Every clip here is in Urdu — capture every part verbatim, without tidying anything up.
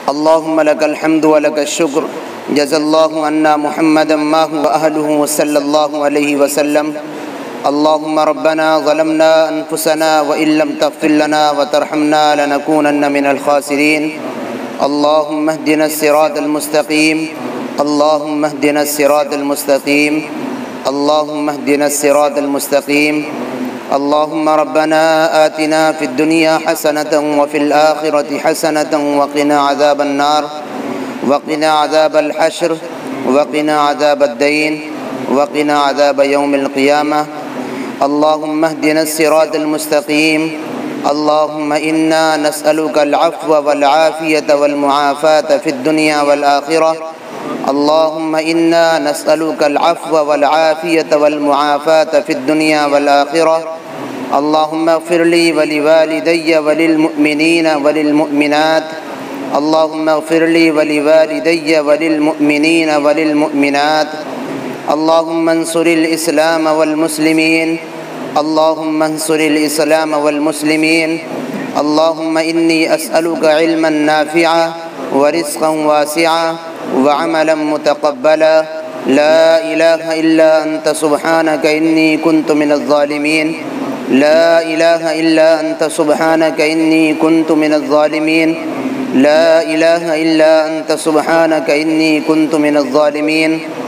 اللهم لك الحمد ولك الشكر جزا الله عنا محمدا ما هو أهله وصلى الله عليه وسلم. اللهم ربنا ظلمنا أنفسنا وإن لم تغفر لنا وترحمنا لنكونن من الخاسرين. اللهم اهدنا الصراط المستقيم. اللهم اهدنا الصراط المستقيم. اللهم اهدنا الصراط المستقيم. اللهم ربنا آتنا في الدنيا حسنة وفي الآخرة حسنة وقنا عذاب النار وقنا عذاب الحشر وقنا عذاب الدين وقنا عذاب يوم القيامة. اللهم اهدنا الصراط المستقيم. اللهم إنا نسألك العفو والعافية والمعافاة في الدنيا والآخرة. اللهم إنا نسألك العفو والعافية والمعافاة في الدنيا والآخرة. اللهم اغفر لي ولوالدي وللمؤمنين وللمؤمنات. اللهم اغفر لي ولوالدي وللمؤمنين وللمؤمنات. اللهم انصر الإسلام والمسلمين. اللهم انصر الإسلام والمسلمين. اللهم إني أسألك علما نافعا ورزقا واسعا وعملا متقبلا. لا إله إلا أنت سبحانك إني كنت من الظالمين. لا إله إلا أنت سبحانك إني كنت من الظالمين. لا إله إلا أنت سبحانك إني كنت من الظالمين.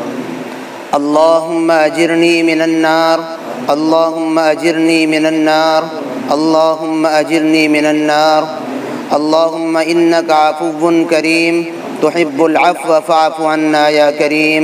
اللهم أجرني من النار. اللهم أجرني من النار. اللهم أجرني من النار. اللهم إنك عفو كريم تحب العفو فاعف عنا يا كريم.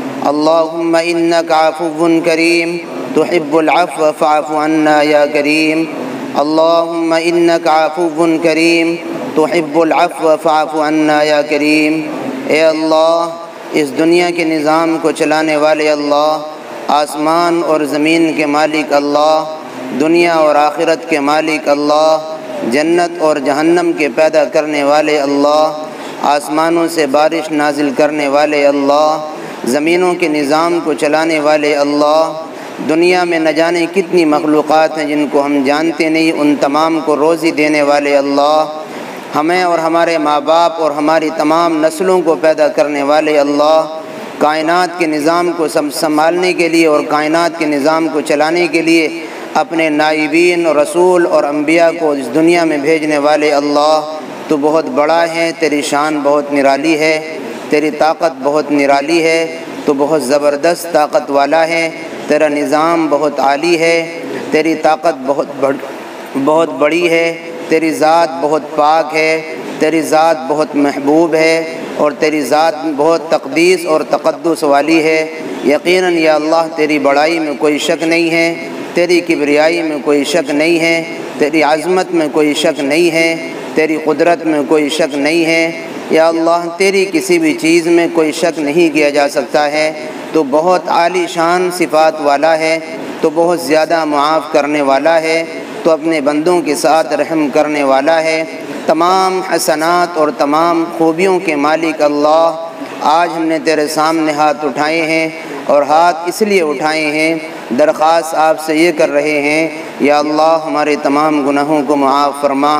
اللهم إنك عفو كريم تحب العفو فاعف عنا يا كريم. اللهم إنك عفو كريم تحب العفو فاعف عنا یا کریم. اے اللہ، اس دنیا کے نظام کو چلانے والے اللہ، آسمان اور زمین کے مالک اللہ، دنیا اور آخرت کے مالک اللہ، جنت اور جہنم کے پیدا کرنے والے اللہ، آسمانوں سے بارش نازل کرنے والے اللہ، زمینوں کے نظام کو چلانے والے اللہ، دنیا میں نہ جانے کتنی مخلوقات ہیں جن کو ہم جانتے نہیں، ان تمام کو روزی دینے والے اللہ، ہمیں اور ہمارے ماں باپ اور ہماری تمام نسلوں کو پیدا کرنے والے اللہ، کائنات کے نظام کو سنبھالنے کے لیے اور کائنات کے نظام کو چلانے کے لیے اپنے نائبین اور رسول اور انبیاء کو اس دنیا میں بھیجنے والے اللہ، تو بہت بڑا ہے، تیری شان بہت نرالی ہے، تیری طاقت بہت نرالی ہے، تو بہت زبردست طاقت والا ہے، تیرا نظام بہت عالی ہے، تیری طاقت بہت بڑ بہت بڑی ہے، تیری ذات بہت پاک ہے، تیری ذات بہت محبوب ہے، اور تیری ذات بہت تقدیس اور تقدس والی ہے۔ یقیناً یا اللہ تیری بڑائی میں کوئی شک نہیں ہے، تیری کبریائی میں کوئی شک نہیں ہے، تیری عظمت میں کوئی شک نہیں ہے، تیری قدرت میں کوئی شک نہیں ہے۔ یا اللہ تیری کسی بھی چیز میں کوئی شک نہیں کیا جا سکتا ہے، تو بہت عالی شان صفات والا ہے، تو بہت زیادہ معاف کرنے والا ہے، تو اپنے بندوں کے ساتھ رحم کرنے والا ہے، تمام حسنات اور تمام خوبیوں کے مالک اللہ۔ آج ہم نے تیرے سامنے ہاتھ اٹھائے ہیں، اور ہاتھ اس لیے اٹھائے ہیں، درخواست آپ سے یہ کر رہے ہیں، یا اللہ ہمارے تمام گناہوں کو معاف فرما،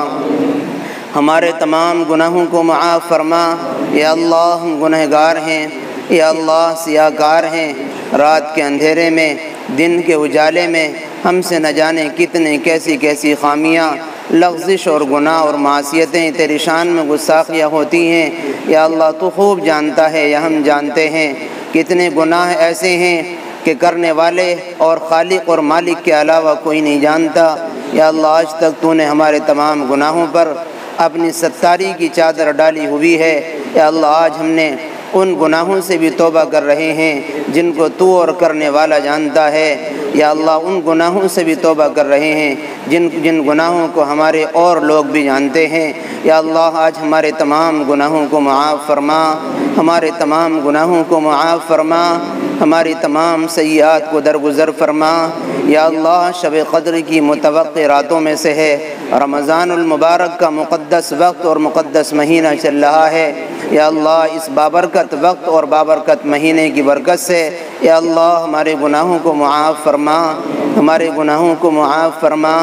ہمارے تمام گناہوں کو معاف فرما۔ یا اللہ ہم گنہگار ہیں، یا اللہ سیاہ کار ہیں، رات کے اندھیرے میں، دن کے اجالے میں ہم سے نہ جانے کتنے کیسی کیسی خامیاں، لغزش اور گناہ اور معصیتیں تیری شان میں گستاخیاں ہوتی ہیں۔ یا اللہ تو خوب جانتا ہے، یا ہم جانتے ہیں کتنے گناہ ایسے ہیں کہ کرنے والے اور خالق اور مالک کے علاوہ کوئی نہیں جانتا۔ یا اللہ آج تک تو نے ہمارے تمام گناہوں پر اپنی ستاری کی چادر ڈالی ہوئی ہے۔ یا اللہ آج ہم نے ان گناہوں سے بھی توبہ کر رہے ہیں جن کو تو اور کرنے والا جانتا ہے۔ یا اللہ ان گناہوں سے بھی توبہ کر رہے ہیں جن جن گناہوں کو ہمارے اور لوگ بھی جانتے ہیں۔ یا اللہ آج ہمارے تمام گناہوں کو معاف فرما، ہمارے تمام گناہوں کو معاف فرما، ہماری تمام سیئات کو درگزر فرما۔ یا اللہ شب قدر کی متوقع راتوں میں سے ہے، رمضان المبارک کا مقدس وقت اور مقدس مہینہ چل رہا ہے۔ یا اللہ اس بابرکت وقت اور بابرکت مہینے کی برکت سے یا اللہ ہمارے گناہوں کو معاف فرما، ہمارے گناہوں کو معاف فرما۔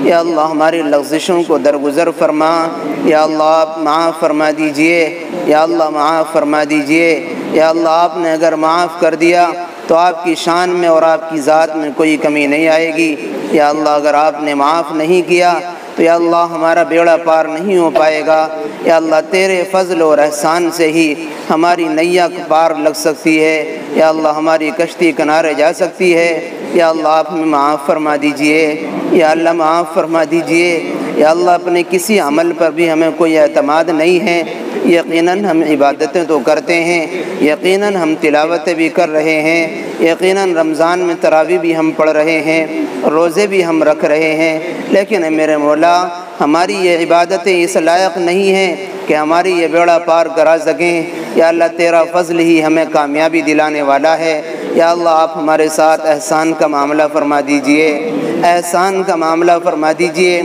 یا اللہ ہماری لغزشوں کو درگزر فرما، یا اللہ آپ معاف فرما دیجئے، یا اللہ معاف فرما دیجئے، یا اللہ آپ نے اگر معاف کر دیا تو آپ کی شان میں اور آپ کی ذات میں کوئی کمی نہیں آئے گی، یا اللہ اگر آپ نے معاف نہیں کیا تو یا اللہ ہمارا بیڑا پار نہیں ہو پائے گا، یا اللہ تیرے فضل اور احسان سے ہی ہماری نیا پار لگ سکتی ہے، یا اللہ ہماری کشتی کنارے جا سکتی ہے، یا اللہ آپ ہمیں معاف فرما دیجئے، یا اللہ معاف فرما دیجئے، یا اللہ اپنے کسی عمل پر بھی ہمیں کوئی اعتماد نہیں ہے، یقیناً ہم عبادتیں تو کرتے ہیں، یقیناً ہم تلاوتیں بھی کر رہے ہیں، یقیناً رمضان میں تراویح بھی ہم پڑھ رہے ہیں، روزے بھی ہم رکھ رہے ہیں، لیکن اے میرے مولا ہماری یہ عبادتیں اس لائق نہیں ہیں کہ ہماری یہ بیڑا پار کرا سکیں، یا اللہ تیرا فضل ہی ہمیں کامیابی دلانے والا ہے، یا اللہ آپ ہمارے ساتھ احسان کا معاملہ فرما دیجئے، احسان کا معاملہ فرما دیجئے،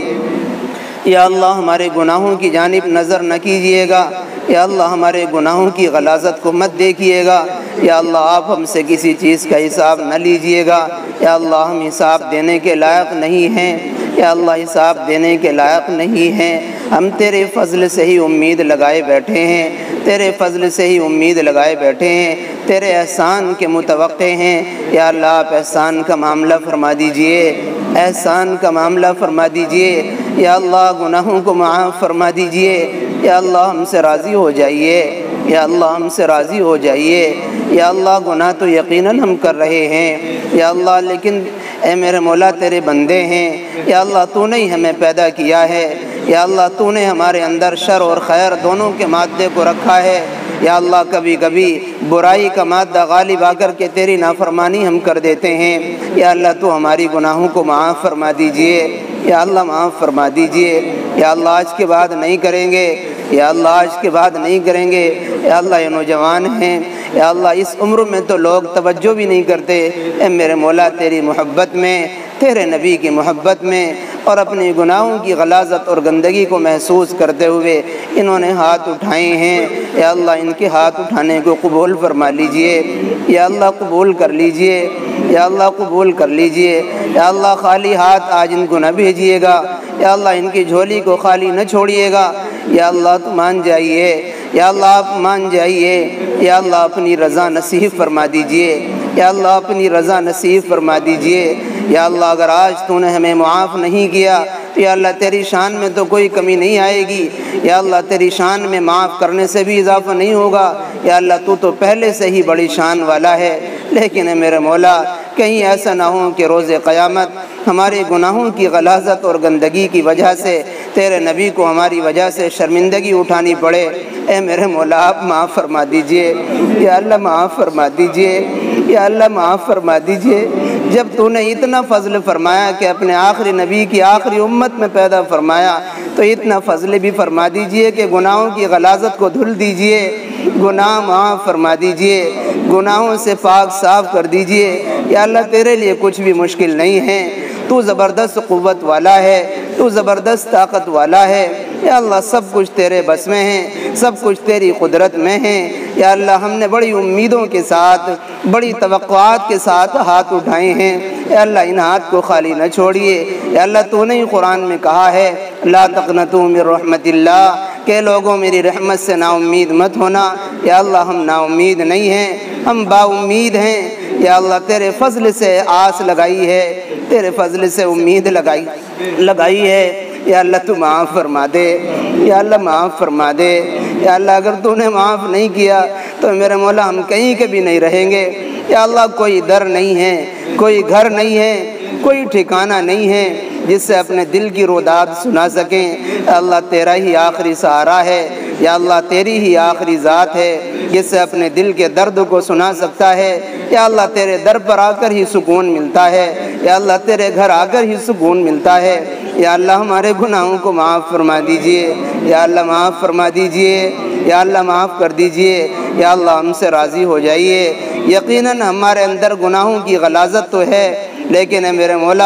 یا اللہ ہمارے گناہوں کی جانب نظر نہ کیجیے گا، یا اللہ ہمارے گناہوں کی غلاظت کو مت دیکھیے گا، یا اللہ آپ ہم سے کسی چیز کا حساب نہ لیجیے گا، یا اللہ ہم حساب دینے کے لائق نہیں ہیں، یا اللہ حساب دینے کے لائق نہیں ہیں، ہم تیرے فضل سے ہی امید لگائے بیٹھے ہیں، تیرے فضل سے ہی امید لگائے بیٹھے ہیں، تیرے احسان کے متوقع ہیں، یا اللہ آپ احسان کا معاملہ فرما دیجئے، احسان کا معاملہ فرما دیجئے، یا اللہ گناہوں کو معاف فرما دیجئے، یا اللہ ہم سے راضی ہو جائیے، یا اللہ ہم سے راضی ہو جائیے، یا اللہ گناہ تو یقیناً ہم کر رہے ہیں، یا اللہ لیکن اے میرے مولا تیرے بندے ہیں، یا اللہ تو نے ہی ہمیں پیدا کیا ہے، یا اللہ تو نے ہمارے اندر شر اور خیر دونوں کے مادے کو رکھا ہے، یا اللہ کبھی کبھی برائی کا مادہ غالب آ کر کے تیری نافرمانی ہم کر دیتے ہیں، یا اللہ تو ہماری گناہوں کو معاف فرما دیجئے، یا اللہ معاف فرما دیجئے، یا اللہ آج کے بعد نہیں کریں گے، یا اللہ آج کے بعد نہیں کریں گے، یا اللہ یہ نوجوان ہیں، یا اللہ اس عمر میں تو لوگ توجہ بھی نہیں کرتے، اے میرے مولا تیری محبت میں، تیرے نبی کی محبت میں اور اپنی گناہوں کی غلاظت اور گندگی کو محسوس کرتے ہوئے انہوں نے ہاتھ اٹھائے ہیں، یا اللہ ان کے ہاتھ اٹھانے کو قبول فرما لیجئے، یا اللہ قبول کر لیجئے، یا اللہ قبول کر لیجئے، یا اللہ خالی ہاتھ آج ان کو نہ بھیجیے گا، یا اللہ ان کی جھولی کو خالی نہ چھوڑیے گا، یا اللہ تو مان جائیے، یا اللہ آپ مان جائیے، یا اللہ اپنی رضا نصیب فرما دیجئے، یا اللہ اپنی رضا نصیب فرما دیجئے، یا اللہ اگر آج تو نے ہمیں معاف نہیں کیا تو یا اللہ تیری شان میں تو کوئی کمی نہیں آئے گی، یا اللہ تیری شان میں معاف کرنے سے بھی اضافہ نہیں ہوگا، یا اللہ تو تو پہلے سے ہی بڑی شان والا ہے، لیکن اے میرے مولا کہیں ایسا نہ ہو کہ روز قیامت ہمارے گناہوں کی غلاظت اور گندگی کی وجہ سے تیرے نبی کو ہماری وجہ سے شرمندگی اٹھانی پڑے، اے میرے مولا آپ معاف فرما دیجئے، یا اللہ معاف فرما دیجئے، یا اللہ معاف فرما دیجئے، جب تو نے اتنا فضل فرمایا کہ اپنے آخری نبی کی آخری امت میں پیدا فرمایا تو اتنا فضل بھی فرما دیجئے کہ گناہوں کی غلاظت کو دھل دیجئے، گناہ معاف فرما دیجئے، گناہوں سے پاک صاف کر دیجئے، یا اللہ تیرے لیے کچھ بھی مشکل نہیں ہے، تو زبردست قوت والا ہے، تو زبردست طاقت والا ہے، یا اللہ سب کچھ تیرے بس میں ہے، سب کچھ تیری قدرت میں ہے، یا اللہ ہم نے بڑی امیدوں کے ساتھ بڑی توقعات کے ساتھ ہاتھ اٹھائے ہیں، یا اللہ ان ہاتھ کو خالی نہ چھوڑیے، یا اللہ تو نے ہی قرآن میں کہا ہے لا تقنطوا من رحمت اللہ کہ لوگوں میری رحمت سے نا امید مت ہونا، یا اللہ ہم نا امید نہیں ہیں، ہم با امید ہیں، یا اللہ تیرے فضل سے آس لگائی ہے، تیرے فضل سے امید لگائی لگائی ہے، یا اللہ تو معاف فرما دے، یا اللہ معاف فرما دے، یا اللہ اگر تو نے معاف نہیں کیا تو میرے مولا ہم کہیں کے بھی نہیں رہیں گے، یا اللہ کوئی در نہیں ہے، کوئی گھر نہیں ہے، کوئی ٹھکانہ نہیں ہے جس سے اپنے دل کی روداد سنا سکیں، یا اللہ تیرا ہی آخری سہارا ہے، یا اللہ تیری ہی آخری ذات ہے جس سے اپنے دل کے درد کو سنا سکتا ہے، یا اللہ تیرے در پر آ کر ہی سکون ملتا ہے، یا اللہ تیرے گھر آ کر ہی سکون ملتا ہے، یا اللہ ہمارے گناہوں کو معاف فرما دیجئے، یا اللہ معاف فرما دیجئے، یا اللہ معاف کر دیجئے، یا اللہ ہم سے راضی ہو جائیے، یقیناً ہمارے اندر گناہوں کی غلاظت تو ہے، لیکن اے میرے مولا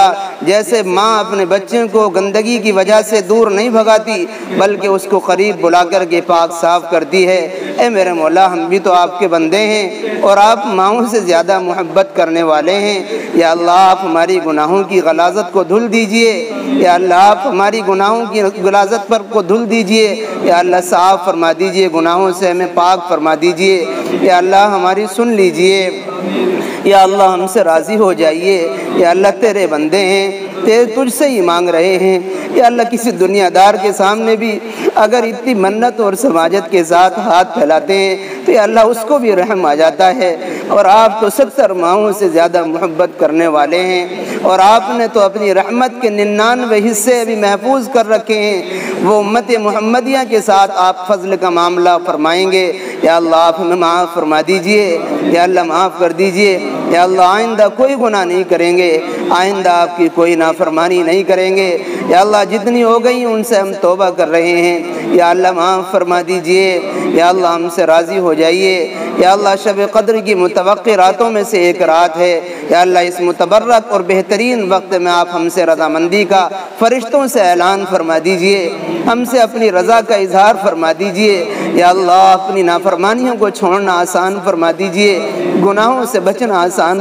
جیسے ماں اپنے بچے کو گندگی کی وجہ سے دور نہیں بھگاتی بلکہ اس کو قریب بلا کر کے پاک صاف کرتی ہے، اے میرے مولا ہم بھی تو آپ کے بندے ہیں اور آپ ماؤں سے زیادہ محبت کرنے والے ہیں۔ یا اللہ آپ ہماری گناہوں کی غلاظت کو دھل دیجئے، یا اللہ آپ ہماری گناہوں کی غلاظت پر کو دھل دیجئے، یا اللہ صاف فرما دیجئے، گناہوں سے ہمیں پاک فرما دیجئے، یا اللہ ہماری سن لیجئے، یا اللہ ہم سے راضی ہو جائیے، یا اللہ تیرے بندے ہیں، تیرے تجھ سے ہی مانگ رہے ہیں، یا اللہ کسی دنیا دار کے سامنے بھی اگر اتنی منت اور سماجت کے ساتھ ہاتھ پھیلاتے ہیں تو یا اللہ اس کو بھی رحم آ جاتا ہے، اور آپ تو ستر ماؤں سے زیادہ محبت کرنے والے ہیں، اور آپ نے تو اپنی رحمت کے ننانوے حصے بھی محفوظ کر رکھے ہیں، وہ امت محمدیہ کے ساتھ آپ فضل کا معاملہ فرمائیں گے۔ یا اللہ آپ ہمیں معاف فرما دیجئے، یا اللہ معاف کر دیجئے، یا اللہ آئندہ کوئی گناہ نہیں کریں گے، آئندہ آپ کی کوئی نافرمانی نہیں کریں گے، یا اللہ جتنی ہو گئی ان سے ہم توبہ کر رہے ہیں، یا اللہ معاف فرما دیجئے، یا اللہ ہم سے راضی ہو جائیے، یا اللہ شب قدر کی متوقع راتوں میں سے ایک رات ہے، یا اللہ اس متبرک اور بہترین وقت میں آپ ہم سے رضامندی کا فرشتوں سے اعلان فرما دیجئے، ہم سے اپنی رضا کا اظہار فرما دیجئے، یا اللہ اپنی نافرمانیوں کو چھوڑنا آسان فرما دیجئے، گناہوں سے بچنا آسان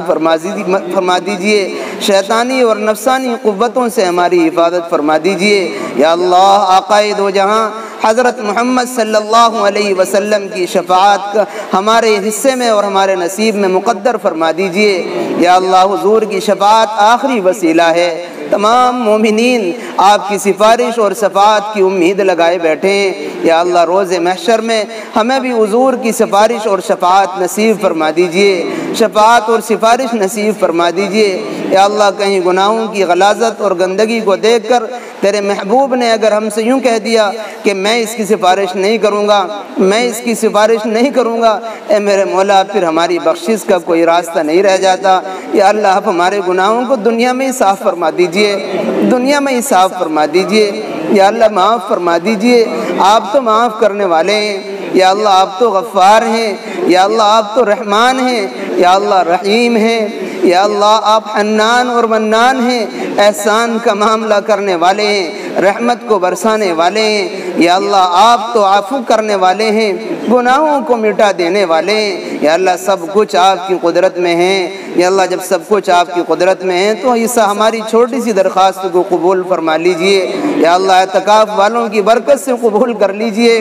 فرما دیجئے، شیطانی اور نفسانی قوتوں سے ہماری حفاظت فرما دیجئے، یا اللہ آقائے دو جہاں حضرت محمد صلی اللہ علیہ وسلم کی شفاعت ہمارے حصے میں اور ہمارے نصیب میں مقدر فرما دیجئے، یا اللہ حضور کی شفاعت آخری وسیلہ ہے، تمام مومنین آپ کی سفارش اور شفاعت کی امید لگائے بیٹھے ہیں، یا اللہ روز محشر میں ہمیں بھی حضور کی سفارش اور شفاعت نصیب فرما دیجئے، شفاعت اور سفارش نصیب فرما دیجئے، یا اللہ کہیں گناہوں کی غلاظت اور گندگی کو دیکھ کر تیرے محبوب نے اگر ہم سے یوں کہہ دیا کہ میں اس کی سفارش نہیں کروں گا، میں اس کی سفارش نہیں کروں گا، اے میرے مولا پھر ہماری بخشش کا کوئی راستہ نہیں رہ جاتا، یا اللہ آپ ہمارے گناہوں کو دنیا میں ہی صاف فرما دیجئے، دنیا میں ہی صاف فرما دیجئے، یا اللہ معاف فرما دیجئے، آپ تو معاف کرنے والے ہیں، یا اللہ آپ تو غفار ہیں، یا اللہ آپ تو رحمان ہیں، یا اللہ رحیم ہیں، یا اللہ آپ حنان اور منان ہیں، احسان کا معاملہ کرنے والے ہیں، رحمت کو برسانے والے ہیں، یا اللہ آپ تو عفو کرنے والے ہیں، گناہوں کو مٹا دینے والے ہیں، یا اللہ سب کچھ آپ کی قدرت میں ہے، یا اللہ جب سب کچھ آپ کی قدرت میں ہے تو اس ہماری چھوٹی سی درخواست کو قبول فرما لیجئے، یا اللہ اعتکاف والوں کی برکت سے قبول کر لیجئے،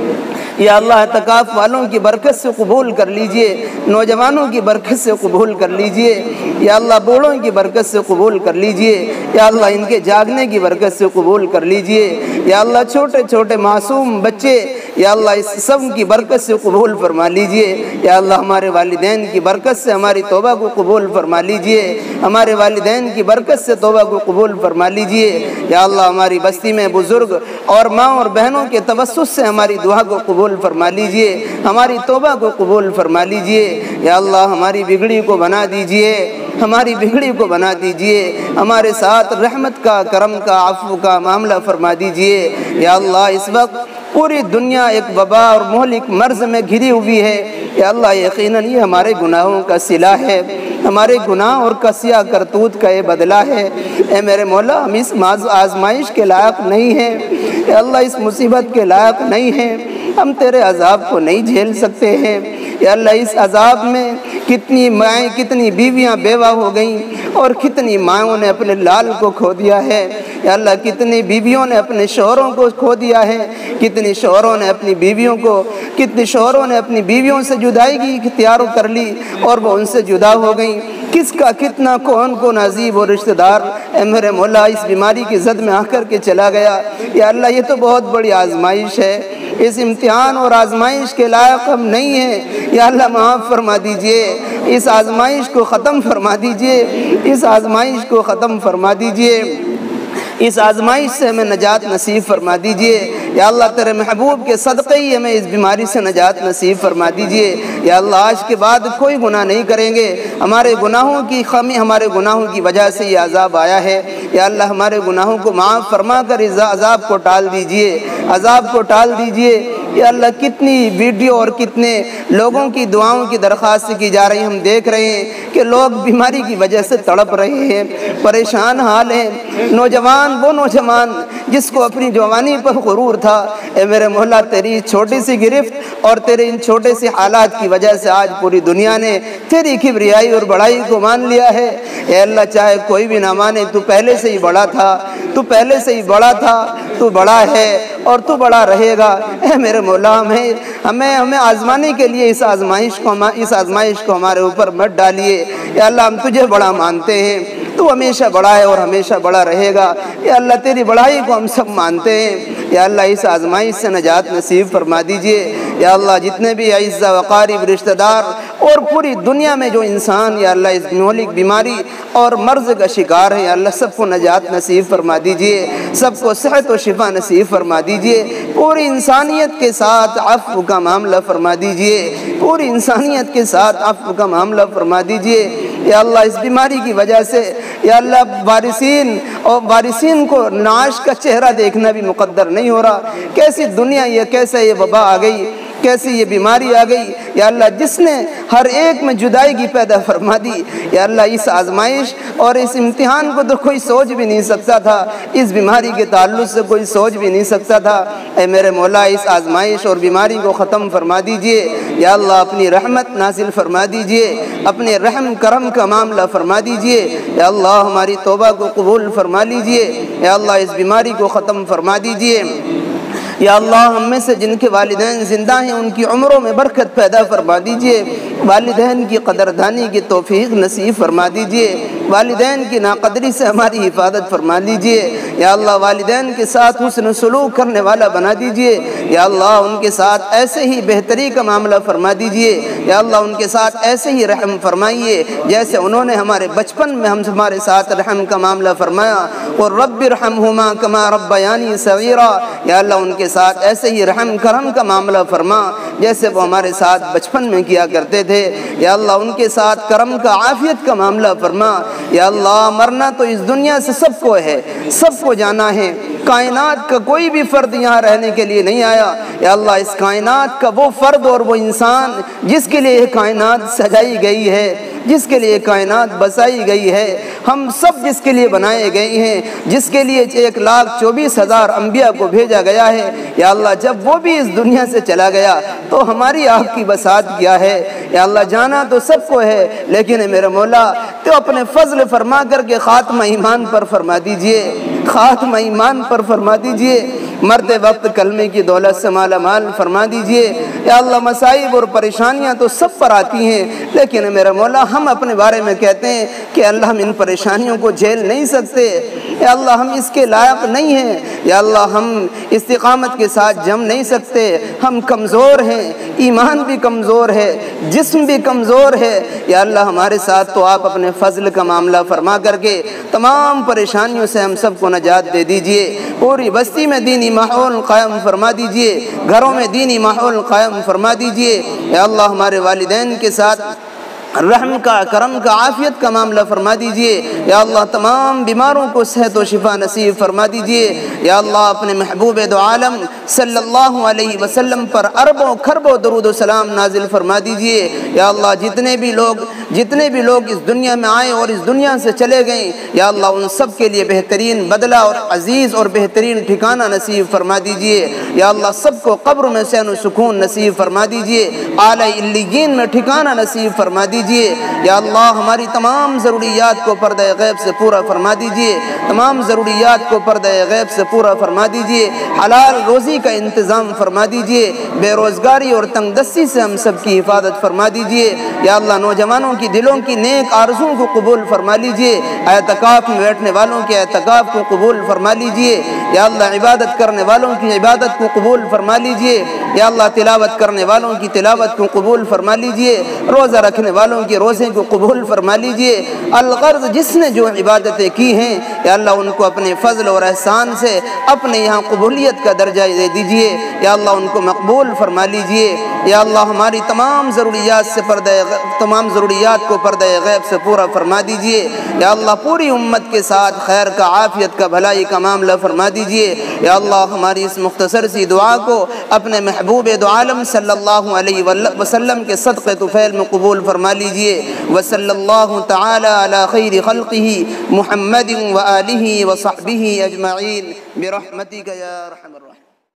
یا اللہ اعتکاف والوں کی برکت سے قبول کر لیجئے، نوجوانوں کی برکت سے قبول کر لیجئے، یا اللہ بوڑھوں کی برکت سے قبول کر لیجئے، یا اللہ ان کے جاگنے کی برکت سے قبول کر لیجئے، یا اللہ چھوٹے چھوٹے معصوم بچے یا اللہ اس سب کی برکت سے قبول فرما لیجئے، یا اللہ ہمارے والدین کی برکت سے ہماری توبہ کو قبول فرما لیجئے، ہمارے والدین کی برکت سے توبہ کو قبول فرما لیجئے، یا اللہ ہماری بستی میں بزرگ اور ماں اور بہنوں کے توسط سے ہماری دعا کو قبول فرما لیجئے، ہماری توبہ کو قبول فرما لیجئے، یا اللہ ہماری بگڑی کو بنا دیجئے، ہماری بگڑی کو بنا دیجئے، ہمارے ساتھ رحمت کا، کرم کا، عفو کا معاملہ فرما دیجئے، یا اللہ اس وقت پوری دنیا ایک وبا اور مہلک مرض میں گھری ہوئی ہے، یا اللہ یقیناً یہ ہمارے گناہوں کا صلہ ہے، ہمارے گناہ اور کسیہ کرتوت کا یہ بدلہ ہے، اے میرے مولا ہم اس آزمائش کے لائق نہیں ہیں، یا اللہ اس مصیبت کے لائق نہیں ہیں، ہم تیرے عذاب کو نہیں جھیل سکتے ہیں، یا اللہ اس عذاب میں کتنی مائیں کتنی بیویاں بیوہ ہو گئیں اور کتنی ماؤں نے اپنے لال کو کھو دیا ہے، یا اللہ کتنی بیویوں نے اپنے شوہروں کو کھو دیا ہے، کتنی شوہروں نے اپنی بیویوں کو کتنی شوہروں نے اپنی بیویوں سے جدائی کی اختیار کر لی اور وہ ان سے جدا ہو گئیں، کس کا کتنا کون کون عزیز اور رشتہ دار اے میرے مولا اس بیماری کی زد میں آ کر کے چلا گیا، یا اللہ یہ تو بہت بڑی آزمائش ہے، اس امتحان اور آزمائش کے لائق ہم نہیں ہیں، یا اللہ معاف فرما دیجئے، اس آزمائش کو ختم فرما دیجئے، اس آزمائش کو ختم فرما دیجئے، اس آزمائش سے ہمیں نجات نصیب فرما دیجئے، یا اللہ تیرے محبوب کے صدقے ہی ہمیں اس بیماری سے نجات نصیب فرما دیجئے، یا اللہ آج کے بعد کوئی گناہ نہیں کریں گے، ہمارے گناہوں کی خامی ہمارے گناہوں کی وجہ سے یہ عذاب آیا ہے، یا اللہ ہمارے گناہوں کو معاف فرما کر اس عذاب کو ٹال دیجئے، عذاب کو ٹال دیجئے، یا اللہ کتنی ویڈیو اور کتنے لوگوں کی دعاؤں کی درخواست کی جا رہی ہم دیکھ رہے ہیں کہ لوگ بیماری کی وجہ سے تڑپ رہے ہیں، پریشان حال ہیں۔ نوجوان وہ نوجوان جس کو اپنی جوانی پر غرور تھا، اے میرے مولا تیری چھوٹی سی گرفت اور تیرے ان چھوٹے سے حالات کی وجہ سے آج پوری دنیا نے تیری کبریائی اور بڑائی کو مان لیا ہے۔ اے اللہ چاہے کوئی بھی نہ مانے، تو پہلے سے ہی بڑا تھا، تو پہلے سے ہی بڑا تھا، تو بڑا ہے اور تو بڑا رہے گا۔ اے میرے مولا ہمیں ہمیں ہمیں آزمانے کے لیے اس آزمائش کو اس آزمائش کو ہمارے اوپر مت ڈالیے۔ یا اللہ ہم تجھے بڑا مانتے ہیں، تو ہمیشہ بڑا ہے اور ہمیشہ بڑا رہے گا۔ یا اللہ تیری بڑائی کو ہم سب مانتے ہیں۔ یا اللہ اس آزمائش سے نجات نصیب فرما دیجئے۔ یا اللہ جتنے بھی اعزا وقارب رشتہ دار اور پوری دنیا میں جو انسان یا اللہ اس مہلک بیماری اور مرض کا شکار ہے، یا اللہ سب کو نجات نصیب فرما دیجئے، سب کو صحت و شفا نصیب فرما دیجئے، پوری انسانیت کے ساتھ عفو کا معاملہ فرما دیجئے، پوری انسانیت کے ساتھ عفو کا معاملہ فرما دیجئے۔ یا اللہ اس بیماری کی وجہ سے یا اللہ وارثین اور وارثین کو نعش کا چہرہ دیکھنا بھی مقدر نہیں ہو رہا۔ کیسی دنیا یہ کیسے یہ وبا آ گئی، کیسی یہ بیماری آ گئی۔ یا اللہ جس نے ہر ایک میں جدائی کی پیدا فرما دی، یا اللہ اس آزمائش اور اس امتحان کو تو کوئی سوچ بھی نہیں سکتا تھا، اس بیماری کے تعلق سے کوئی سوچ بھی نہیں سکتا تھا۔ اے میرے مولا اس آزمائش اور بیماری کو ختم فرما دیجئے۔ یا اللہ اپنی رحمت نازل فرما دیجئے، اپنے رحم کرم کا معاملہ فرما دیجئے۔ یا اللہ ہماری توبہ کو قبول فرما لیجئے۔ یا اللہ اس بیماری کو ختم فرما دیجئے۔ یا اللہ ہم میں سے جن کے والدین زندہ ہیں ان کی عمروں میں برکت پیدا فرما دیجئے، والدین کی قدردانی کی توفیق نصیب فرما دیجئے، والدین کی ناقدری سے ہماری حفاظت فرما لیجئے۔ یا اللہ والدین کے ساتھ حسن سلوک کرنے والا بنا دیجئے۔ یا اللہ ان کے ساتھ ایسے ہی بہتری کا معاملہ فرما دیجئے۔ یا اللہ ان کے ساتھ ایسے ہی رحم فرمائیے جیسے انہوں نے ہمارے بچپن میں ہم ہمارے ساتھ رحم کا معاملہ فرمایا۔ اور رب ارحمہما کما ربیانی صغیرا، یا اللہ ان کے ساتھ ایسے ہی رحم کرم کا معاملہ فرما جیسے وہ ہمارے ساتھ بچپن میں کیا کرتے تھے۔ یا اللہ ان کے ساتھ کرم کا عافیت کا معاملہ فرما۔ یا اللہ مرنا تو اس دنیا سے سب کو ہے، سب کو جانا ہے، کائنات کا کوئی بھی فرد یہاں رہنے کے لیے نہیں آیا۔ یا اللہ اس کائنات کا وہ فرد اور وہ انسان جس کے لیے یہ کائنات سجائی گئی ہے، جس کے لیے کائنات بسائی گئی ہے، ہم سب جس کے لیے بنائے گئے ہیں، جس کے لیے ایک لاکھ چوبیس ہزار انبیاء کو بھیجا گیا ہے۔ یا اللہ جب وہ بھی اس دنیا سے چلا گیا تو ہماری آپ کی بساط کیا ہے۔ یا اللہ جانا تو سب کو ہے، لیکن میرے مولا تو اپنے فضل فرما کر کے خاتمہ ایمان پر فرما دیجئے، خاتمہ ایمان پر فرما دیجئے، مرتے وقت کلمے کی دولت سے مالا مال فرما دیجئے۔ یا اللہ مصائب اور پریشانیاں تو سب پر آتی ہیں، لیکن میرے مولا ہم اپنے بارے میں کہتے ہیں کہ اللہ ہم ان پریشانیوں کو جھیل نہیں سکتے، یا اللہ ہم اس کے لائق نہیں ہیں، یا اللہ ہم استقامت کے ساتھ جم نہیں سکتے، ہم کمزور ہیں، ایمان بھی کمزور ہے، جسم بھی کمزور ہے۔ یا اللہ ہمارے ساتھ تو آپ اپنے فضل کا معاملہ فرما کر کے تمام پریشانیوں سے ہم سب کو نجات دے دیجئے، پوری بستی میں دینی ماحول قائم فرما دیجئے، گھروں میں دینی ماحول قائم فرما دیجئے۔ یا اللہ ہمارے والدین کے ساتھ رحم کا کرم کا عافیت کا معاملہ فرما دیجئے۔ یا اللہ تمام بیماروں کو صحت و شفا نصیب فرما دیجئے۔ یا اللہ اپنے محبوب دو عالم صلی اللہ علیہ وسلم پر اربوں کھربوں درود و سلام نازل فرما دیجئے۔ یا اللہ جتنے بھی لوگ جتنے بھی لوگ اس دنیا میں آئے اور اس دنیا سے چلے گئے، یا اللہ ان سب کے لیے بہترین بدلہ اور عزیز اور بہترین ٹھکانہ نصیب فرما دیجئے۔ یا اللہ سب کو قبر میں چین و سکون نصیب فرما دیجئے، اعلی علیین میں ٹھکانہ نصیب فرما دیجئے۔ یا اللہ ہماری تمام ضروریات کو پردہ غیب سے پورا فرما دیجئے، تمام ضروریات کو پردہ غیب سے پورا فرما دیجئے، حلال روزی کا انتظام فرما دیجئے، بے روزگاری اور تنگ دستی سے ہم سب کی حفاظت فرما دیجئے۔ یا اللہ نوجوانوں کی دلوں کی نیک آرزوؤں کو قبول فرما لیجئے، اعتکاف میں بیٹھنے والوں کے اعتکاف کو قبول فرما لیجئے۔ یا اللہ عبادت کرنے والوں کی عبادت کو قبول فرما لیجئے۔ یا اللہ تلاوت کرنے والوں کی تلاوت کو قبول فرما لیجئے، روزہ رکھنے والوں والوں کے روزے کو قبول فرما لیجئے۔ الغرض جس نے جو عبادتیں کی ہیں یا اللہ ان کو اپنے فضل اور احسان سے اپنے یہاں قبولیت کا درجہ دے دیجئے، یا اللہ ان کو مقبول فرما لیجئے۔ یا اللہ ہماری تمام ضروریات سے پردہ تمام ضروریات کو پردہ غیب سے پورا فرما دیجئے۔ یا اللہ پوری امت کے ساتھ خیر کا، عافیت کا، بھلائی کا معاملہ فرما دیجئے۔ یا اللہ ہماری اس مختصر سی دعا کو اپنے محبوب دو عالم صلی اللہ علیہ وسلم کے صدقے طفیل میں قبول فرما لیجئے۔ وصلی اللہ تعالی علی خیر خلقہ محمد وآلہ وصحبہ اجمعین برحمتک یا ارحم الراحمین۔